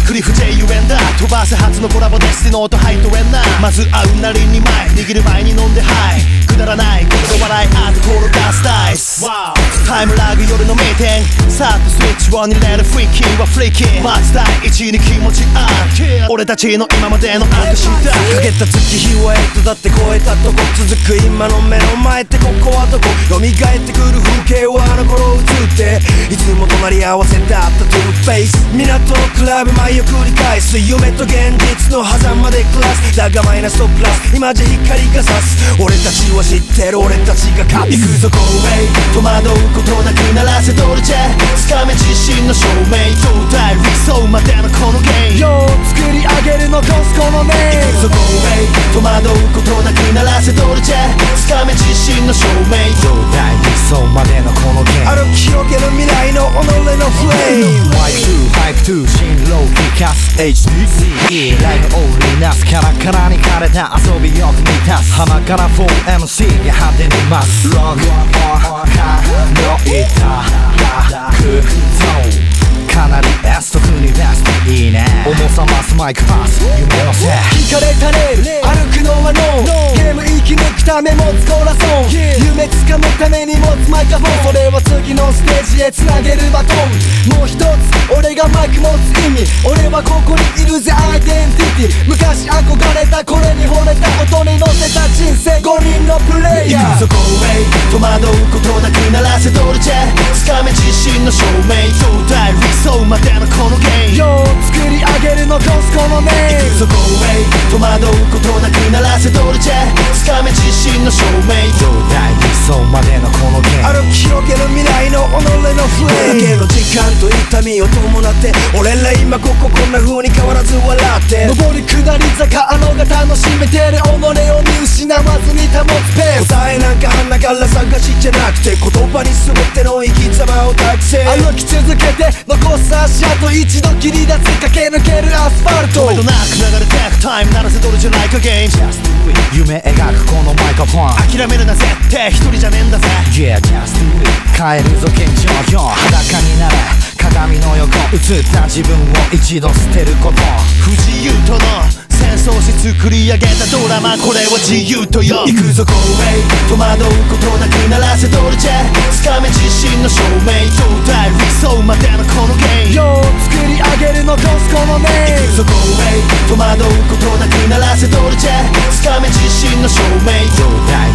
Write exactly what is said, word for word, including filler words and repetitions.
クリフ J ゆえんだ。飛ばせ初のコラボデスティノーとハイトエンナ。まず会うなりに前握る前に飲んでハイ。くだらないことで笑いアルコールガスダイス。タイムラグ夜の名店。さっとスイッチオンに入れるフリーキーはフリーキー。まず第一に気持ちある俺たちの今までの証だ。 かけた月日はエイトだって超えたとこ続く今の目の前ってここはどこ。蘇ってくる風景はあの頃映っていつも隣り合わせだったトゥルフェイス。港のクラブ前を繰り返す夢と現実の狭間で暮らす。だがマイナスとプラス今じゃ光が差す。俺たちは知ってる俺たちが勝つ。行くぞゴーウェイ戸惑うことなく鳴らせドルチェ。つかめ自信の証明状態理想までのこのゲームよう作り上げるのコスコのネーム。行くぞゴーウェイ戸惑うことなく鳴らせドルチェ。つかめ自信の証明状態理想までのこのゲーム歩き広げる未来の己のフレーム。マイクツーハイクツー進路聞かす エイチディーシー ライブオールなすカラカラに枯れた遊びよく満たす。鼻から フォーエムシー が派手に増す。ロックオンかのいたダークゾーンかなり S 特にベストいいね。重さ増すマイクパス夢のせい。引かれたレール歩くのはノー。ゲーム生き抜くため持つコーラソン。夢掴むために持つマイクフォン。それは次のステージへつなげるバトン。もう一つ俺がマイク持つ意味。俺はここにいるぜアイデンティティ。昔憧れたこれに惚れた音に乗せた人生ごにんのプレイヤー。行くぞゴーウェイ戸惑うことなく鳴らせドルチェ。つかめ自信の証明状態理想までのこのゲームよう作り上げるのコスコのネーム。行くぞゴーウェイ戸惑うことなく鳴らせドルチェ。つかめ自信の証明状態理想までのこのゲーム歩き広げる未来の己のフレーム。だけの時間と痛みを伴って俺ら今こここんな風に変わらず笑って上り下り坂あのが楽しめてる己を見失わずに保つペース。答えなんか花から探しじゃなくて言葉に全ての生き様を託せ。歩き続けて残す足跡一度切り出す駆け抜けるアスファルト。止めどなく流れてくタイム鳴らせドルじゃないかゲーム。Just do it 夢描くこのマイクフォン。諦めるな絶対一人じゃねえんだぜ。 Yeah just do it 変えるぞ現状よ。裸になれ鏡の横映った自分を一度捨てること。不自由との戦争し作り上げたドラマこれは自由とよ。行くぞゴーウェイ戸惑うことなく鳴らせドルチェ。つかめ自信の証明状態理想までのこのゲームよう作り上げるのコスコのネーム。行くぞゴーウェイ戸惑うことなく鳴らせドルチェ。つかめ自信の証明状態